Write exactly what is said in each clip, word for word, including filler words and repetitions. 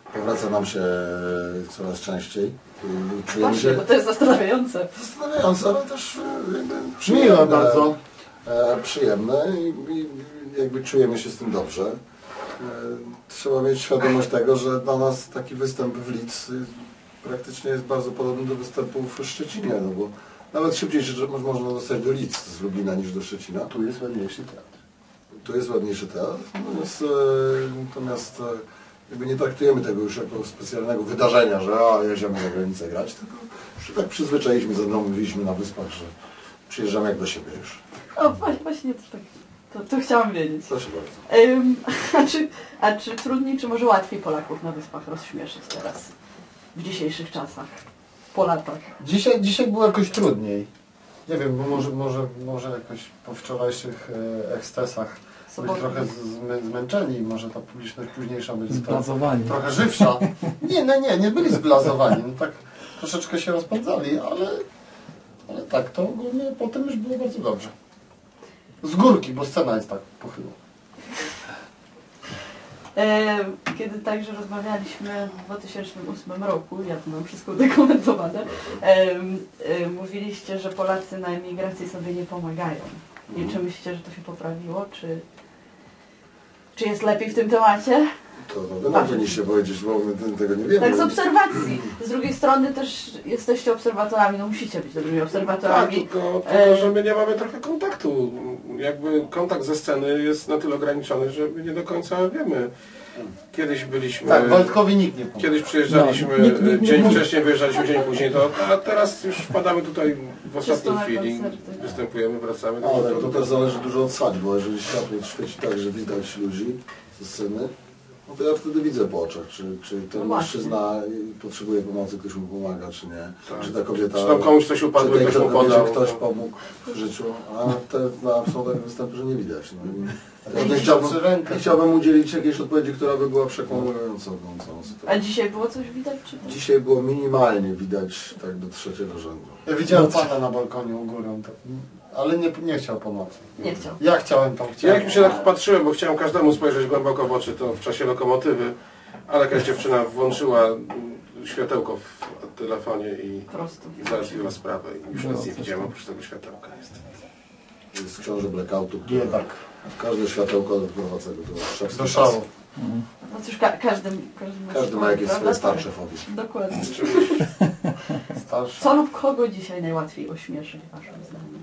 powraca nam się coraz częściej. Czujemy Właśnie, się... bo to jest zastanawiające. Zastanawiające, ale też jakby przyjemne. Miłe bardzo. E, przyjemne i, i jakby czujemy się z tym dobrze. E, trzeba mieć świadomość tego, że dla nas taki występ w Lidz praktycznie jest bardzo podobny do występów w Szczecinie, no bo nawet szybciej można dostać do Lidz z Lublina niż do Szczecina. Tu jest ładniejszy teatr. Tu jest ładniejszy teatr, natomiast, natomiast jakby nie traktujemy tego już jako specjalnego wydarzenia, że a, jedziemy za granicę grać, tylko już tak przyzwyczailiśmy, ze mną mówiliśmy na Wyspach, że przyjeżdżamy jak do siebie już. O, właśnie, to tak. To, to chciałam wiedzieć. Proszę bardzo. Um, a, czy, a czy trudniej, czy może łatwiej Polaków na Wyspach rozśmieszyć teraz? W dzisiejszych czasach? Po latach? Dzisiaj, dzisiaj było jakoś trudniej. Nie wiem, bo może, może, może jakoś po wczorajszych e, ekscesach byli trochę z, zmęczeni, może ta publiczność późniejsza będzie zblazowani. Trochę żywsza. Nie, no nie, nie byli zblazowani. No tak troszeczkę się rozpędzali, ale, ale tak, to ogólnie potem już było bardzo dobrze. Z górki, bo scena jest tak pochyła. Kiedy także rozmawialiśmy w dwa tysiące ósmym roku, ja tu mam wszystko udokumentowane, mówiliście, że Polacy na emigracji sobie nie pomagają. I czy myślicie, że to się poprawiło? Czy, czy jest lepiej w tym temacie? To no, wy nam powinniście powiedzieć, bo my tego nie wiemy. Tak z obserwacji. Z drugiej strony też jesteście obserwatorami, no musicie być dobrymi obserwatorami. Tak, tylko, tylko że my nie mamy trochę kontaktu. Jakby kontakt ze sceny jest na tyle ograniczony, że my nie do końca wiemy. Kiedyś byliśmy... Tak, Waldkowi nikt nie pomógł. Kiedyś przyjeżdżaliśmy, no, nikt, nikt, dzień nikt, wcześniej wyjeżdżaliśmy, dzień później, to, a teraz już wpadamy tutaj w ostatniej chwili, występujemy, wracamy. No, ale to, to też zależy dużo od sali, bo jeżeli światło świeci tak, że widać ludzi ze sceny, no to ja wtedy widzę po oczach, czy, czy ten no mężczyzna potrzebuje pomocy, ktoś mu pomaga, czy nie. Tak. Czy ta kobieta... Czy tam komuś coś upadło, czy ktoś mu podał. Ktoś pomógł w życiu, a te na są takie występy, że nie widać. No. Ja nie chciałbym, nie chciałbym udzielić jakiejś odpowiedzi, która by była przekonującą. A dzisiaj było coś widać? Czy to? Dzisiaj było minimalnie widać tak do trzeciego rzędu. Ja widziałem pana na balkonie u górą, to, ale nie, nie chciał pomocy. Nie chciał. Ja chciałem tam, chciałem. Ja jak się tak patrzyłem, bo chciałem każdemu spojrzeć głęboko w oczy, to w czasie lokomotywy, ale jakaś dziewczyna włączyła światełko w telefonie i, i załatwiła sprawę. I już nic nie widziałem oprócz tego światełka. Niestety. Jest książę blackoutu, Biedak. Każde światełko doprowadza do, do, do szału. Mhm. No cóż, ka każdy, każdy, każdy ma jakieś swoje starsze fobie. Dokładnie. Starsze. Co lub kogo dzisiaj najłatwiej ośmieszyć, waszym zdaniem?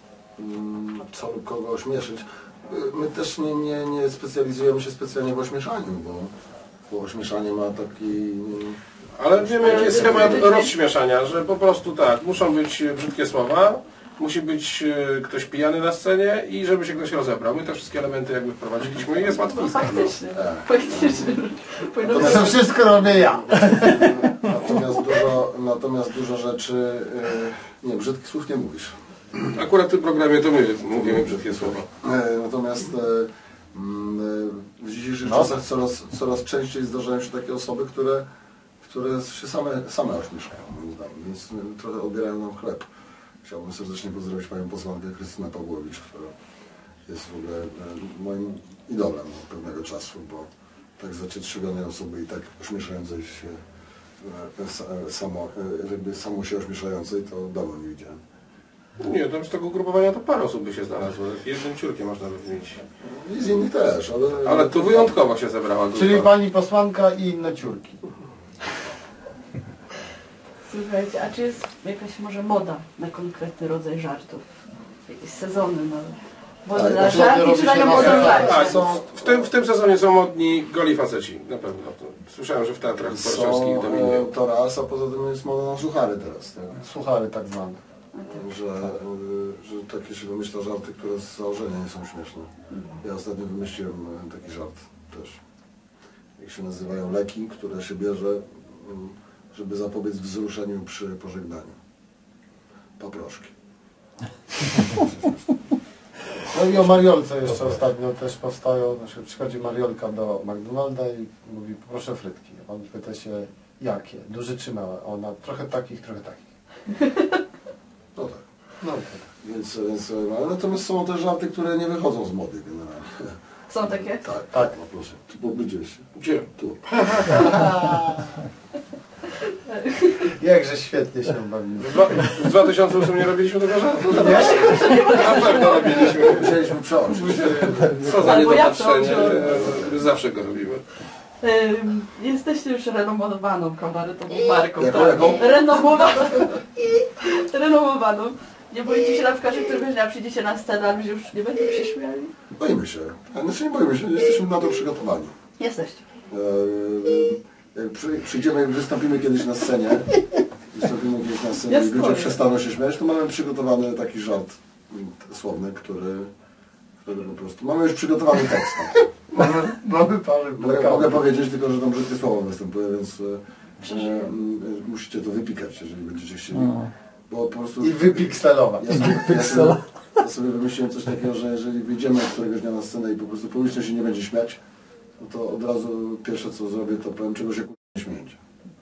Co lub kogo ośmieszyć? My też nie, nie, nie specjalizujemy się specjalnie w ośmieszaniu, bo, bo ośmieszanie ma taki... Ale wiemy, jaki jest schemat rozśmieszania, że po prostu tak, muszą być brzydkie słowa, musi być ktoś pijany na scenie i żeby się ktoś rozebrał. My te wszystkie elementy jakby wprowadziliśmy i jest łatwiejsze. Faktycznie, faktycznie. To wszystko robię ja. Natomiast dużo, natomiast dużo rzeczy, nie, brzydkich słów nie mówisz. Akurat w tym programie to my mówimy brzydkie słowa. Natomiast w dzisiejszych no. czasach coraz, coraz częściej zdarzają się takie osoby, które, które się same, same ośmieszają, moim zdaniem, więc trochę odbierają nam chleb. Chciałbym serdecznie pozdrowić panią posłankę Krystynę Pawłowicz, która jest w ogóle moim idolem pewnego czasu, bo tak zacietrzewionej osoby i tak ośmieszającej się samo, jakby samo się ośmieszającej, to dawno nie widziałem. Nie, tam z tego ugrupowania to parę osób by się znalazło. Jednym ciurkiem można by wymienić. I z innych też, ale... Ale tu wyjątkowo się zebrała grupa. Czyli pani posłanka i inne ciurki. Słuchajcie, a czy jest jakaś może moda na konkretny rodzaj żartów? Jakieś sezony na moda na żarty, czy na modę żarty? Tak, są, w, tym, w tym sezonie są modni goli faceci, na pewno. Słyszałem, że w teatrach porciowskich dominują. To raz, a poza tym jest moda na suchary teraz. Tak? Suchary tak zwane. Że, że takie się wymyśla żarty, które z założenia nie są śmieszne. Ja ostatnio wymyśliłem taki żart też. Jak się nazywają leki, które się bierze, żeby zapobiec wzruszeniu przy pożegnaniu. Paproszki. No i o Mariolce jeszcze ostatnio też powstają, znaczy przychodzi Mariolka do McDonalda i mówi, proszę frytki. On pyta się, jakie? Duże czy małe? Ona, trochę takich, trochę takich. No tak. No, tak. Więc, więc, ale natomiast są też żarty, które nie wychodzą z mody generalnie. Są takie? Tak, Tak. no proszę. Tu powiedziałeś. Gdzie? Tu. Jakże świetnie się bawimy. W dwa- W dwa tysiące ósmym nie robiliśmy tego żartu? Na pewno robiliśmy. Musieliśmy przełączyć. Co za Albo ja niedopatrzenie. przełączyłem. My zawsze go robimy. Ym, Jesteście już renomowaną kabaretową marką, Jaką, tak? jaką? Renomowaną. Renomowaną. Nie boicie się na przykład, że któregoś dnia przyjdziecie na scenę, a ludzie już nie będą się śmiali? Boimy się. Znaczy nie boimy się, jesteśmy na to przygotowani. Jesteście. Eee, Jak przy- przyjdziemy, jak wystąpimy kiedyś na scenie, wystąpimy kiedyś na scenie Jest i ludzie koniec. przestaną się śmiać, to mamy przygotowany taki żart mm, słowny, który, który po prostu... Mamy już przygotowany tekst. Tak. Mamy, mamy parę Mogę, mogę powiedzieć tylko, że tam brzydkie słowo występuje, więc e, e, m, musicie to wypikać, jeżeli będziecie chcieli. No. Bo po prostu... I wypikselować. Ja sobie, ja, sobie, ja sobie wymyśliłem coś takiego, że jeżeli wyjdziemy któregoś dnia na scenę i po prostu publiczność się nie będzie śmiać, no to od razu pierwsze co zrobię, to powiem, czego się kurwa nie śmiejecie.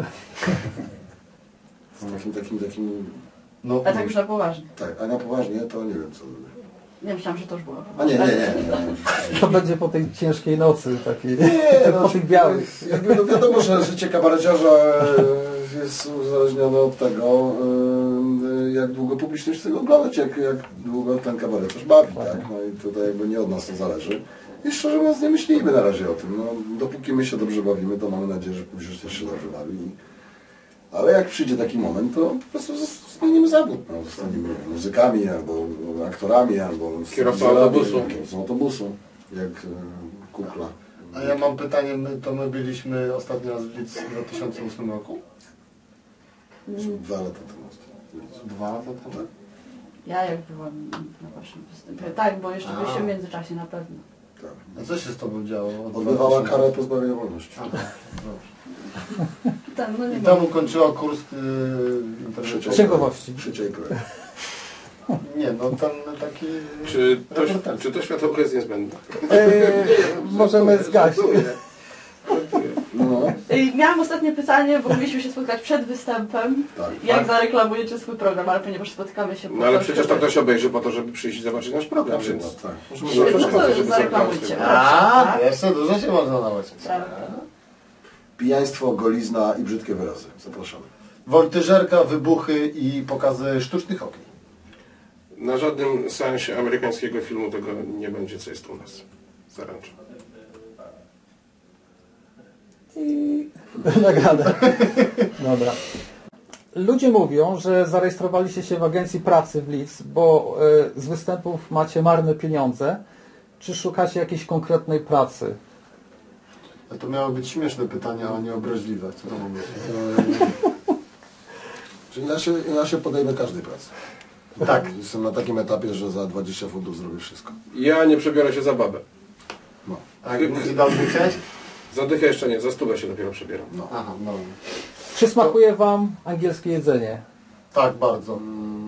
Z takim, takim, takim... No, A tak już na poważnie. Tak, a na poważnie to nie wiem co zrobię. Nie myślałam, że to już było. A nie, nie, nie. nie. To będzie po tej ciężkiej nocy, takiej, Nie, po tych białych. Jakby, no wiadomo, że życie kabareciarza e, jest uzależnione od tego, e, jak długo publiczność chce go oglądać, jak, jak długo ten kabareciarz bawi, tak? No i tutaj jakby nie od nas to zależy. I szczerze mówiąc nie myślimy na razie o tym. No, dopóki my się dobrze bawimy, to mamy nadzieję, że publiczność też się dobrze bawi. Ale jak przyjdzie taki moment, to po prostu zmienimy zawód. No, zostaniemy muzykami, albo aktorami, albo Kierowcą autobusu. Kierowcą autobusu, jak e, kukla. A ja mam pytanie, my, to my byliśmy ostatni raz w Lidz w dwa tysiące ósmym roku? Dwa lata temu. Dwa lata temu? Ja jak byłam na waszym występie. Tak, bo jeszcze A. byliście w międzyczasie na pewno. Tak. A co się z tobą działo? od Odbywała dwa tysiące? karę pozbawienia wolności. Aha, dobrze. Tak, no nie I ma. tam ukończyła kurs yy, internetowy. Księgowości. Szycia i kroju. Nie, no ten taki... Czy to, reportaż. czy to światełko jest niezbędne? Eee, możemy zgasić. No, Ej, Miałam ostatnie pytanie, bo mieliśmy się spotkać przed występem. tak. Jak zareklamujecie swój program, ale ponieważ spotykamy się po No ale to, przecież to żeby- ktoś obejrzy po to, żeby przyjść i zobaczyć nasz Na program, więc przykład, tak. możemy No to przeszkadzać, żeby zareklamujcie. zareklamować. A, Tak? to jeszcze dużo się można nauczyć. Prawda. Pijaństwo, golizna i brzydkie wyrazy. Zapraszamy. Woltyżerka, wybuchy i pokazy sztucznych okien. Na żadnym seansie amerykańskiego filmu tego nie będzie, co jest u nas. Zaręczam. I nagrane. Dobra. Ludzie mówią, że zarejestrowaliście się w agencji pracy w Lidz, bo e, z występów macie marne pieniądze. Czy szukacie jakiejś konkretnej pracy? A to miało być śmieszne pytanie, a nie obraźliwe. Co to ma być? Czyli ja się, ja się podejmę każdej pracy. Tak. Jestem na takim etapie, że za dwadzieścia funtów zrobię wszystko. Ja nie przebiorę się za babę. No, A jak dał chcieć? Za dychę jeszcze nie, za stówę się dopiero przebieram. no. Aha, no. Czy smakuje Wam angielskie jedzenie? Tak, bardzo.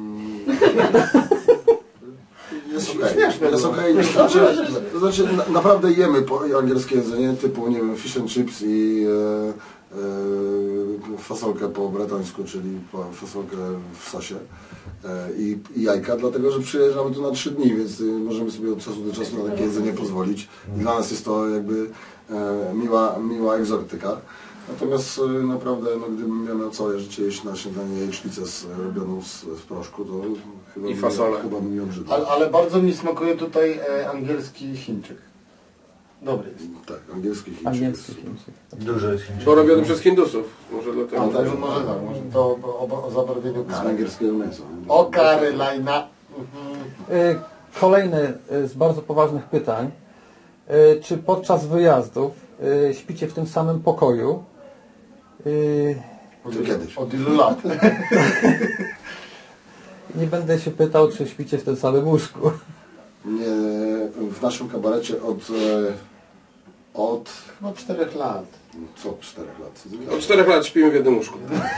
Jest okej. Śmieszne Jest było. okej. To znaczy, to znaczy na, naprawdę jemy po, angielskie jedzenie typu, nie wiem, fish and chips i e, e, fasolkę po bretońsku, czyli po, fasolkę w sosie e, i, i jajka, dlatego że przyjeżdżamy tu na trzy dni, więc e, możemy sobie od czasu do czasu na takie jedzenie pozwolić. I dla nas jest to jakby e, miła, miła egzotyka. Natomiast e, naprawdę, no, gdybym miał miał całe życie jeść na śniadanie jajecznicę z, robioną z, z proszku, to chyba I bym- fasolę. chyba bym nie obrzydł. Ale, ale bardzo mi smakuje tutaj e, angielski Chińczyk. Dobry jest. Tak, angielski Chińczyk. Angielski jest Chińczyk. Dużo jest Chińczyków. Bo robiony przez Hindusów. Może dlatego. A, także może tak, może to o, o, o zabarwieniu Z kary. węgierskiego mięsa. O kary, lajna. Mhm. Y, Kolejne y, z bardzo poważnych pytań. Y, Czy podczas wyjazdów y, śpicie w tym samym pokoju? Y, Od, To kiedyś. Od ilu lat? Nie będę się pytał, czy śpicie w tym samym łóżku. Nie, w naszym kabarecie od, e, od Chyba czterech lat. co czterech lat. Od czterech lat śpimy w jednym łóżku.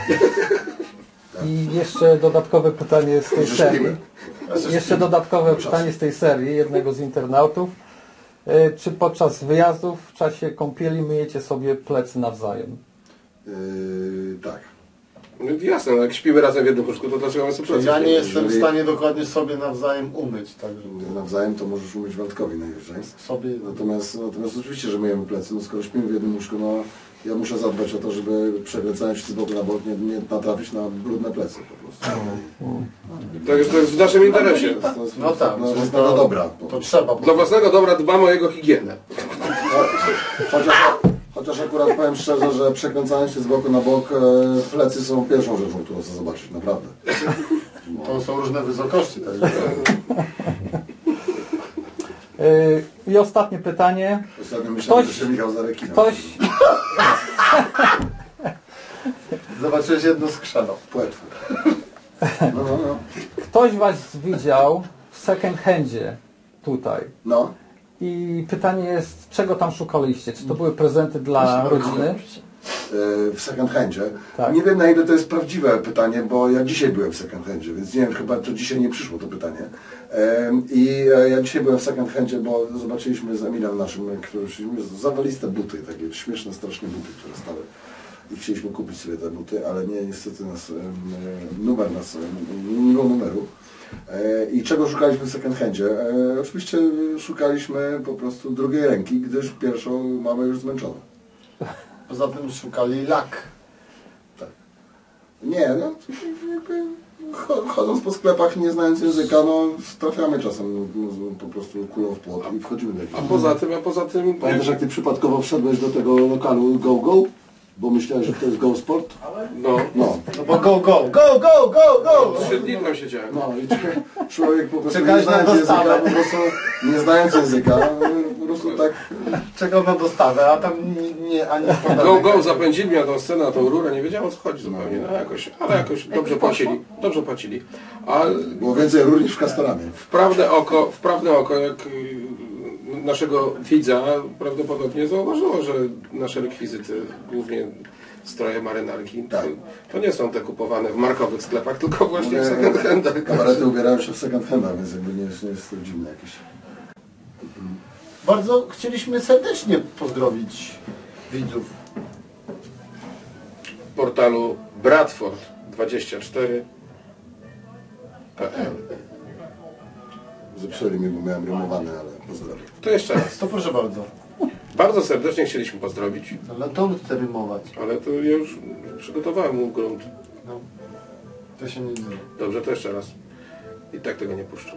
I jeszcze dodatkowe pytanie z tej Że serii. śpimy. Jeszcze dodatkowe pytanie z tej serii, jednego z internautów. Y, Czy podczas wyjazdów w czasie kąpieli myjecie sobie plecy nawzajem? Yy, tak. No, jasne, no, jak śpimy razem w jednym łóżku, to dlaczego mamy sobie Ja pracę? nie jestem w Jeżeli- stanie dokładnie sobie nawzajem umyć, także Nawzajem to możesz umyć Waldkowi najwyżej. sobie... Natomiast, natomiast oczywiście, że myjemy plecy, no skoro śpimy w jednym łóżku, no ja muszę zadbać o to, żeby przekręcając się z boku na bok nie, nie natrafić na brudne plecy po prostu. To jest, to jest w naszym interesie. To jest, to jest No tak, dla to- własnego dobra. To trzeba. Dla własnego dobra dbamy o jego higienę. Chociaż, chociaż akurat powiem szczerze, że przekręcając się z boku na bok, e, plecy są pierwszą rzeczą, którą chcę zobaczyć, naprawdę. To są różne wysokości. Także... Yy, I ostatnie pytanie. Ostatnio myślałem, Ktoś- że się Michał zarekina. Ktoś, Zobaczyłeś jedno skrzydło. Płetwy. No, no, no. ktoś Was widział w second handzie tutaj. No. I pytanie jest, czego tam szukaliście? Czy to były prezenty dla rodziny? E, w second handzie. Tak. Nie wiem, na ile to jest prawdziwe pytanie, bo ja dzisiaj byłem w second handzie, więc nie wiem, chyba to dzisiaj nie przyszło to pytanie. E, I e, ja dzisiaj byłem w second handzie, bo zobaczyliśmy z Emilem naszym, który zawaliste buty, takie śmieszne strasznie buty, które stały. I chcieliśmy kupić sobie te buty, ale nie, niestety nas, e, numer nas, e, nie było numeru. E, I czego szukaliśmy w second handzie? E, oczywiście szukaliśmy po prostu drugiej ręki, gdyż pierwszą mamy już zmęczoną. Poza tym szukali lak. Nie, no jakby cho- chodząc po sklepach, nie znając języka, no trafiamy czasem no, po prostu kulą w płot i wchodzimy do A jakiejś. poza tym, a poza tym... Pamiętasz, jak ty przypadkowo wszedłeś do tego lokalu Go Go? Bo myślałeś, że to jest Go Sport? No, No. No bo go, go, go, go, go, go! trzy dni tam siedziałem. No i człowiek- człowiek po prostu nie Czekałeś na znając języka, dostawę. po prostu nie znając języka, po prostu tak. Czekał na dostawę, a tam nie, nie ani Go, składane. go, zapędzili mnie na tą scenę, na tą rurę, nie wiedziałem o co chodzi zupełnie, no jakoś, ale jakoś dobrze płacili, dobrze płacili. A Było więcej rur niż w Castellamie. wprawne oko, wprawne oko, jak y, naszego widza prawdopodobnie zauważyło, że nasze rekwizyty, głównie stroje marynarki, Tak. to, to nie są te kupowane w markowych sklepach, tylko właśnie w Nie, second handach. Kabarety ubierają się w second handach, więc jakby nie jest, nie jest to dziwne jakieś. Bardzo chcieliśmy serdecznie pozdrowić widzów. Portalu Bradford dwadzieścia cztery kropka p l. Zepsuli mi, bo miałem rymowane, ale pozdrawiam. To jeszcze raz. To proszę bardzo. Bardzo serdecznie chcieliśmy pozdrowić, Ale to on chce rymować. ale to ja już przygotowałem mu grunt. No. To się nie dzieje. Dobrze, to jeszcze raz. I tak tego nie puszczę.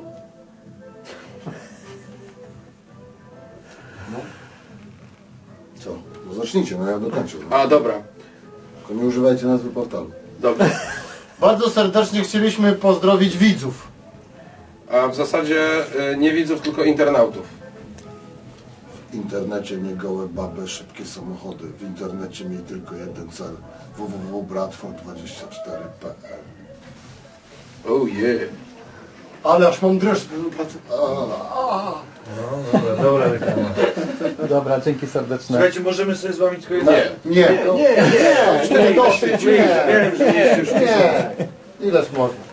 Co? No zacznijcie, no ja dokończę. No. A, dobra. Tylko nie używajcie nazwy portalu. Dobrze. Bardzo serdecznie chcieliśmy pozdrowić widzów. A w zasadzie y, nie widzów, tylko internautów. W internecie nie gołe baby, szybkie samochody. W internecie miej tylko jeden cel. w w w kropka bradford dwadzieścia cztery kropka p l. Oh yeah. Ale aż mam dreszcz. Dobra, dobra reklama. Dobra, dzięki serdeczne. Słuchajcie, możemy sobie z wami tylko jedno... Nie. Nie, nie, nie, nie, dosyć, nie, Wiem, że nie jest już nie. Ileż można.